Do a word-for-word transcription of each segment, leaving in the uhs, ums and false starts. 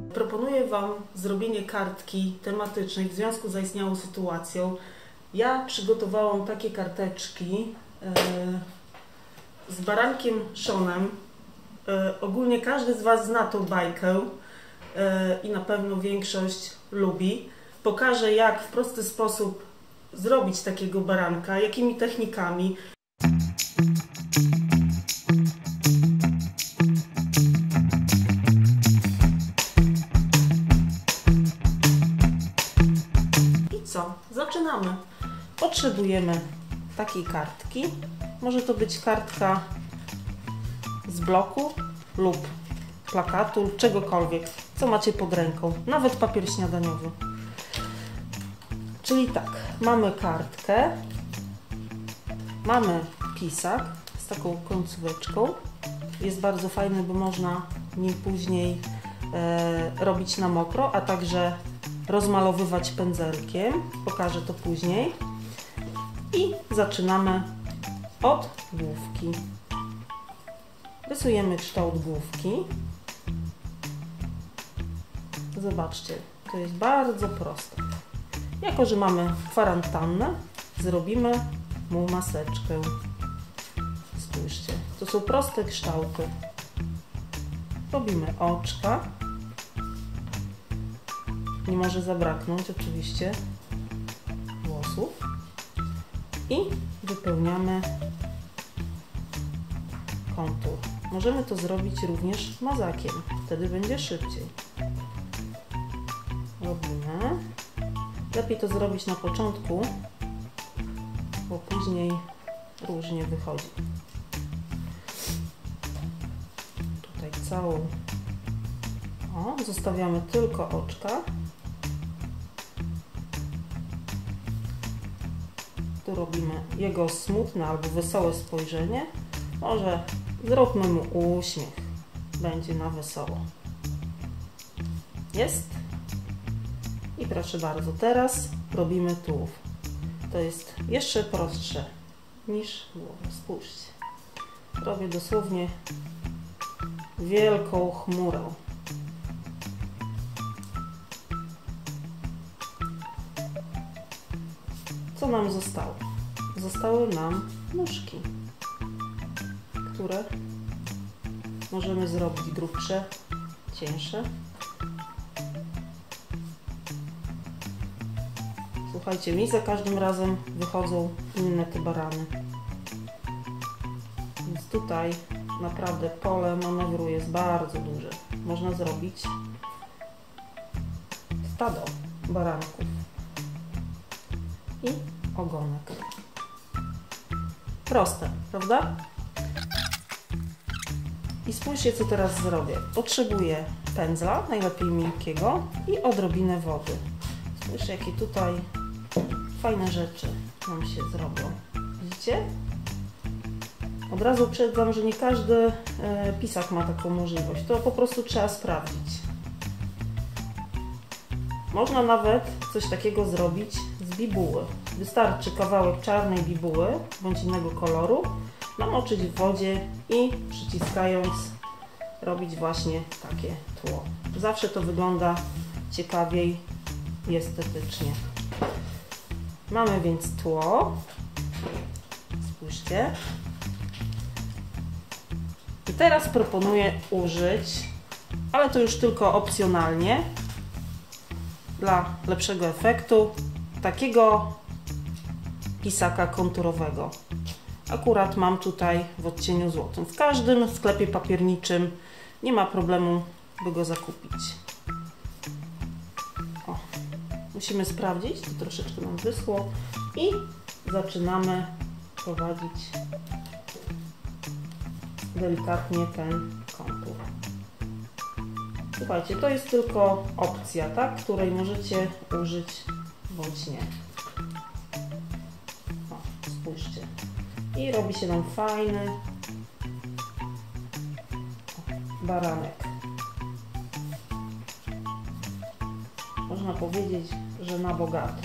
Proponuję Wam zrobienie kartki tematycznej w związku z zaistniałą sytuacją. Ja przygotowałam takie karteczki z barankiem Seanem. Ogólnie każdy z Was zna tą bajkę i na pewno większość lubi. Pokażę, jak w prosty sposób zrobić takiego baranka, jakimi technikami. I co? Zaczynamy. Potrzebujemy takiej kartki. Może to być kartka z bloku lub plakatu, czegokolwiek, co macie pod ręką, nawet papier śniadaniowy. Czyli tak, mamy kartkę, mamy pisak z taką końcóweczką. Jest bardzo fajny, bo można nim później e, robić na mokro, a także rozmalowywać pędzelkiem. Pokażę to później. I zaczynamy od główki. Rysujemy kształt główki. Zobaczcie, to jest bardzo proste. Jako że mamy kwarantannę, zrobimy mu maseczkę. Spójrzcie, to są proste kształty. Robimy oczka. Nie może zabraknąć oczywiście włosów. I wypełniamy kontur. Możemy to zrobić również mazakiem, wtedy będzie szybciej. Robimy. Lepiej to zrobić na początku, bo później różnie wychodzi. Tutaj całą. O, zostawiamy tylko oczka. Tu robimy jego smutne albo wesołe spojrzenie. Może zróbmy mu uśmiech. Będzie na wesoło. Jest? I proszę bardzo, teraz robimy tułów. To jest jeszcze prostsze niż głowa. Spójrzcie. Robię dosłownie wielką chmurę. Co nam zostało? Zostały nam nóżki, które możemy zrobić grubsze, cieńsze. Słuchajcie, mi za każdym razem wychodzą inne te barany. Więc tutaj naprawdę pole manewru jest bardzo duże. Można zrobić stado baranków i ogonek. Proste, prawda? I spójrzcie, co teraz zrobię. Potrzebuję pędzla, najlepiej miękkiego, i odrobinę wody. Spójrzcie, jakie tutaj fajne rzeczy nam się zrobią. Widzicie? Od razu uprzedzam, że nie każdy e, pisak ma taką możliwość. To po prostu trzeba sprawdzić. Można nawet coś takiego zrobić z bibuły. Wystarczy kawałek czarnej bibuły bądź innego koloru, namoczyć w wodzie i przyciskając robić właśnie takie tło. Zawsze to wygląda ciekawiej i estetycznie. Mamy więc tło. Spójrzcie. I teraz proponuję użyć, ale to już tylko opcjonalnie, dla lepszego efektu, takiego pisaka konturowego. Akurat mam tutaj w odcieniu złotym. W każdym sklepie papierniczym nie ma problemu, by go zakupić. O, musimy sprawdzić, to troszeczkę nam wyschło i zaczynamy prowadzić delikatnie ten kontur. Słuchajcie, to jest tylko opcja, tak, której możecie użyć bądź nie. O, spójrzcie. I robi się nam fajny baranek. Można powiedzieć, że na bogato.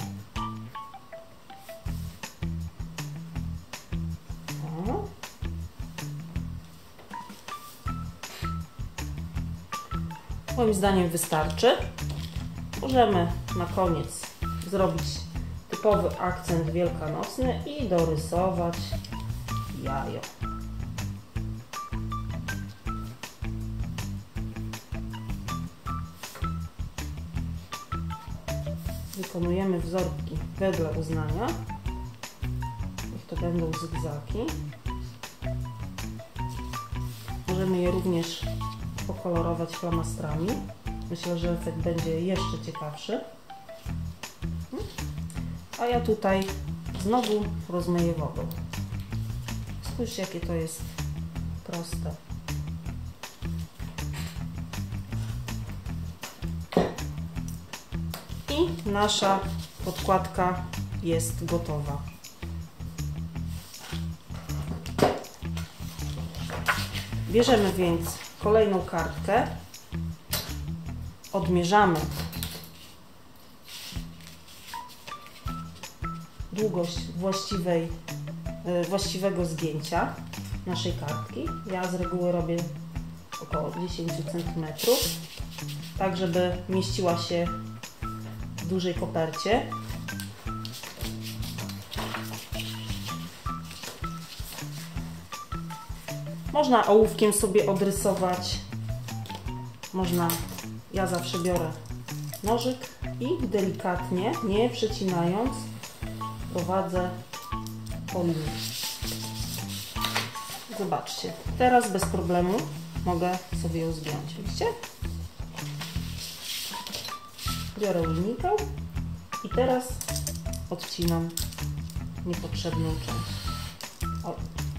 O. Moim zdaniem wystarczy. Możemy na koniec zrobić typowy akcent wielkanocny i dorysować jajo. Wykonujemy wzorki wedle uznania. Niech to będą zygzaki. Możemy je również pokolorować flamastrami. Myślę, że efekt będzie jeszcze ciekawszy. A ja tutaj znowu rozmyję wodą. Spójrzcie, jakie to jest proste. I nasza podkładka jest gotowa. Bierzemy więc kolejną kartkę, odmierzamy długość właściwej, właściwego zgięcia naszej kartki. Ja z reguły robię około dziesięć centymetrów, tak żeby mieściła się w dużej kopercie. Można ołówkiem sobie odrysować, można, ja zawsze biorę nożyk i delikatnie, nie przecinając, prowadzę po linii. Zobaczcie, teraz bez problemu mogę sobie ją zgiąć, widzicie? Biorę linijkę i teraz odcinam niepotrzebną część. O.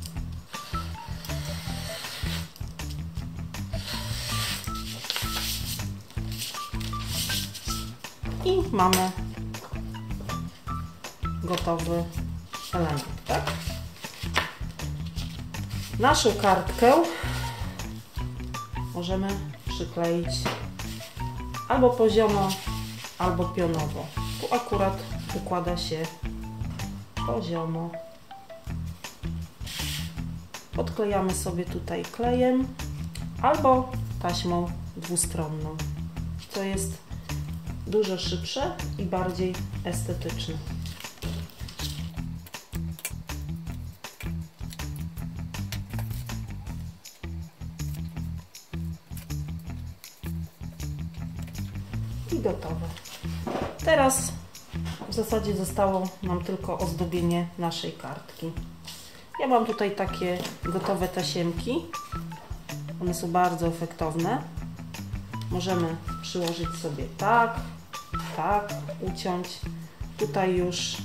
I mamy gotowy element, tak? Naszą kartkę możemy przykleić albo poziomo, albo pionowo. Tu akurat układa się poziomo. Podklejamy sobie tutaj klejem albo taśmą dwustronną, co jest dużo szybsze i bardziej estetyczne. I gotowe. Teraz w zasadzie zostało nam tylko ozdobienie naszej kartki. Ja mam tutaj takie gotowe tasiemki. One są bardzo efektowne. Możemy przyłożyć sobie tak, tak, uciąć. Tutaj już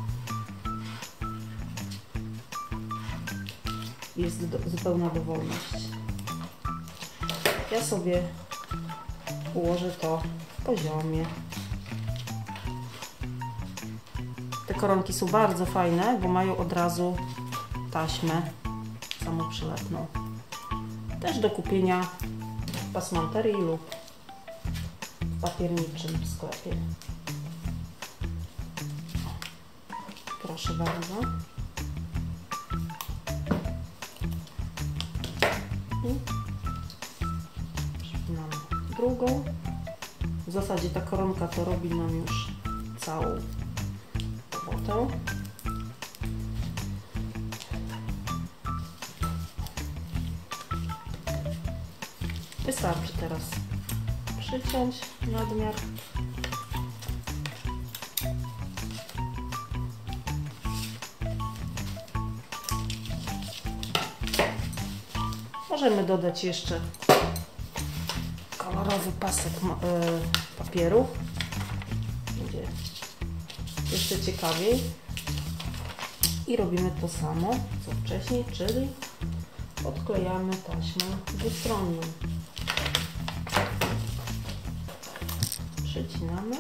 jest do, zupełna dowolność. Ja sobie ułożę to w poziomie. Te koronki są bardzo fajne, bo mają od razu taśmę samoprzylepną. Też do kupienia w pasmanterii lub w papierniczym sklepie. Proszę bardzo. I przypinamy drugą. W zasadzie ta koronka to robi nam już całą robotę. Wystarczy teraz przyciąć nadmiar. Możemy dodać jeszcze kolorowy pasek papieru. Będzie jeszcze ciekawiej. I robimy to samo co wcześniej, czyli odklejamy taśmę dwustronną. Przecinamy.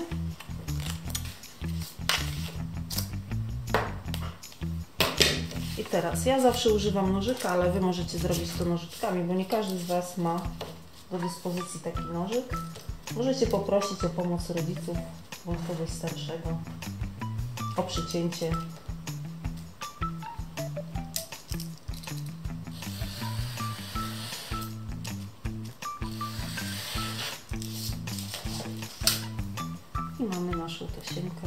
I teraz ja zawsze używam nożyka, ale Wy możecie zrobić to nożyczkami, bo nie każdy z Was ma do dyspozycji taki nożyk. Możecie poprosić o pomoc rodziców bądź kogoś starszego o przycięcie. I mamy naszą tasiemkę.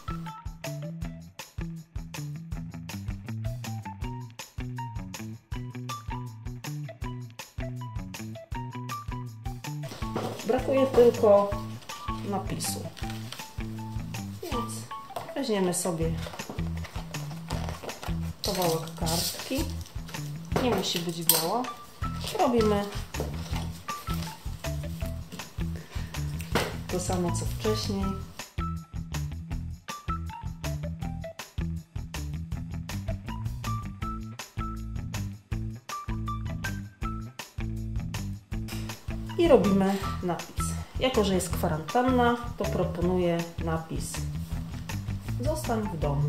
Brakuje tylko napisu, więc weźmiemy sobie kawałek kartki, nie musi być biała, robimy to samo co wcześniej. I robimy napis. Jako że jest kwarantanna, to proponuję napis: zostań w domu.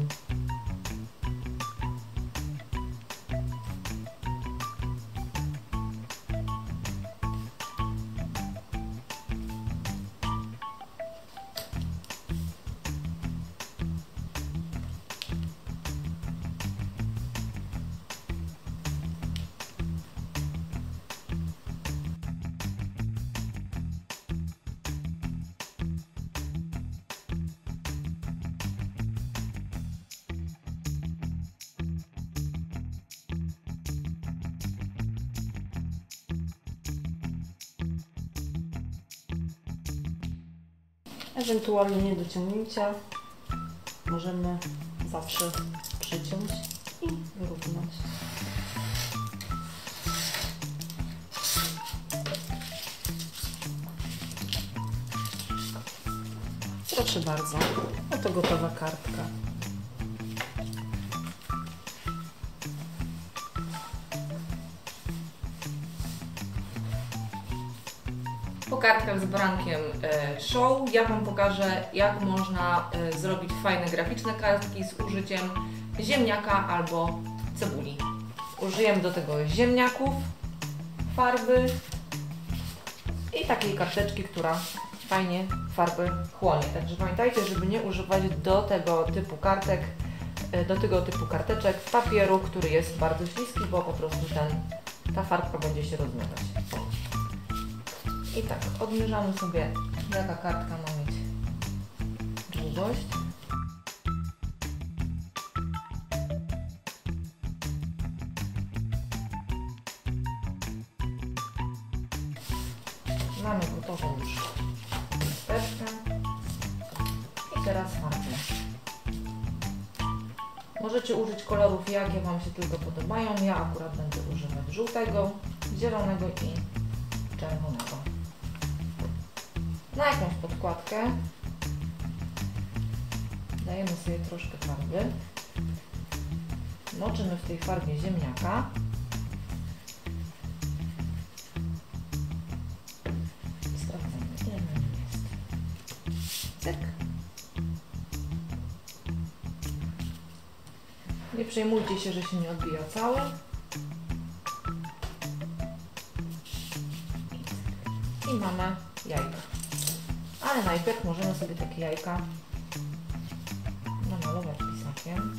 Ewentualnie niedociągnięcia możemy zawsze przyciąć i wyrównać. Proszę bardzo, oto gotowa kartka. Po kartkach z barankiem show ja Wam pokażę, jak można zrobić fajne graficzne kartki z użyciem ziemniaka albo cebuli. Użyjemy do tego ziemniaków, farby i takiej karteczki, która fajnie farby chłonie. Także pamiętajcie, żeby nie używać do tego typu kartek, do tego typu karteczek papieru, który jest bardzo śliski, bo po prostu ten, ta farbka będzie się rozmywać. I tak, odmierzamy sobie, jaka kartka ma mieć długość. Mamy gotową już listeczkę. I teraz farby. Możecie użyć kolorów, jakie Wam się tylko podobają. Ja akurat będę używać żółtego, zielonego i czerwonego. Na jakąś podkładkę dajemy sobie troszkę farby, moczymy w tej farbie ziemniaka i sprawdzamy, ile na nim jest. Cyk. Nie przejmujcie się, że się nie odbija cały. I mamy jajka. Ale najpierw możemy sobie takie jajka namalować pisakiem.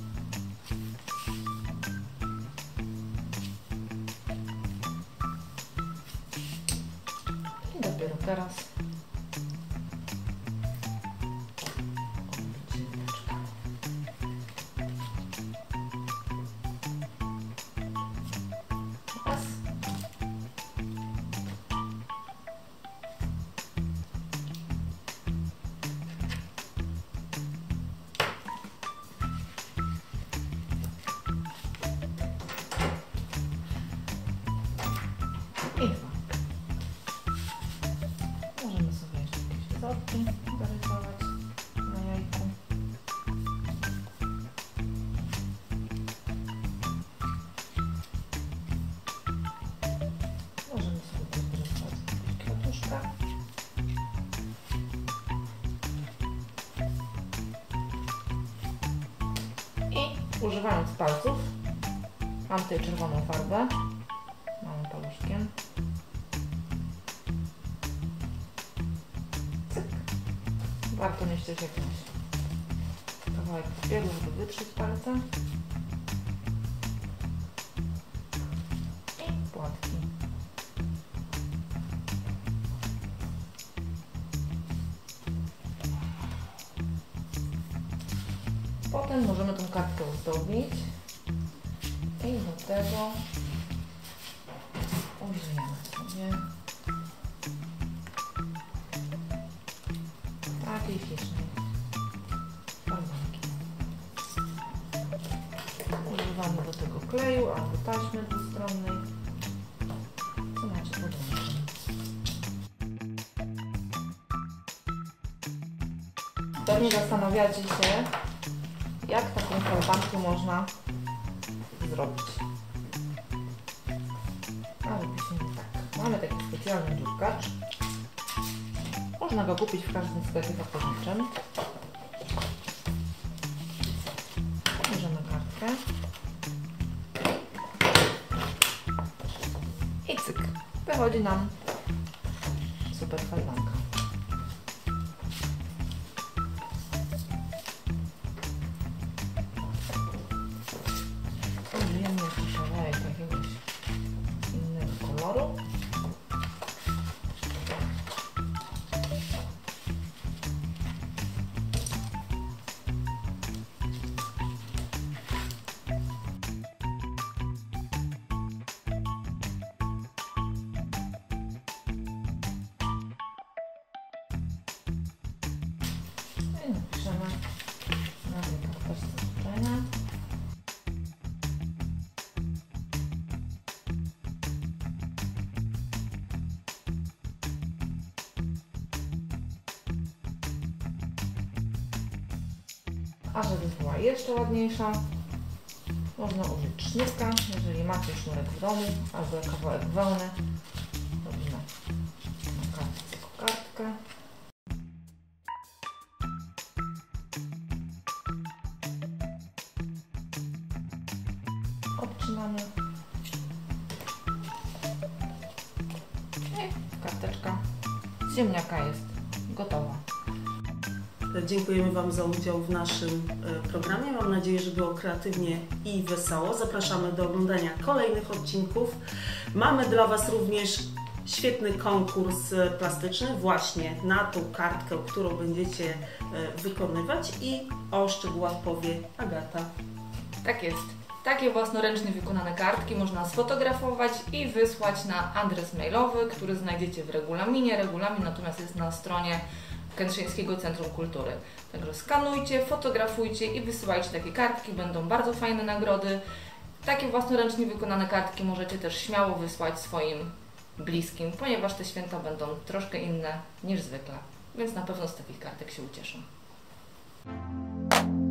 I dopiero teraz raz. I dwa. Możemy sobie jeszcze jakieś wzorki zarysować na jajku. Możemy sobie też zarysować jakieś kwiatuszka. I używając palców, mam tutaj czerwoną farbę. Mamy paluszkiem. Cyk. Warto mieć też jakiś kawałek papieru, żeby wytrzeć palce. I płatki. Potem możemy tą kartkę zdobić i do tego użyjemy sobie takiej ślicznej farbonki. Używamy do tego kleju albo taśmy dwustronnej, co macie podłączone. Pewnie zastanawiacie się, jak taką falbankę można zrobić. A robiliśmy tak. Mamy taki specjalny dziurkacz. Można go kupić w każdym sklepie zapalniczym. Bierzemy kartkę. I cyk. Wychodzi nam super falbanka. Użyjemy jeszcze kawałek jakiegoś innego koloru. I napiszemy na tej karteczce życzenia. A żeby była jeszcze ładniejsza, można użyć sznurka, jeżeli macie sznurek w domu, albo kawałek wełny. Robimy na kartce kokardkę. Odcinamy. I karteczka z ziemniaka jest gotowa. Dziękujemy Wam za udział w naszym programie. Mam nadzieję, że było kreatywnie i wesoło. Zapraszamy do oglądania kolejnych odcinków. Mamy dla Was również świetny konkurs plastyczny właśnie na tą kartkę, którą będziecie wykonywać, i o szczegółach powie Agata. Tak jest. Takie własnoręcznie wykonane kartki można sfotografować i wysłać na adres mailowy, który znajdziecie w regulaminie. Regulamin natomiast jest na stronie Kętrzyńskiego Centrum Kultury. Także skanujcie, fotografujcie i wysyłajcie takie kartki. Będą bardzo fajne nagrody. Takie własnoręcznie wykonane kartki możecie też śmiało wysłać swoim bliskim, ponieważ te święta będą troszkę inne niż zwykle. Więc na pewno z takich kartek się ucieszą.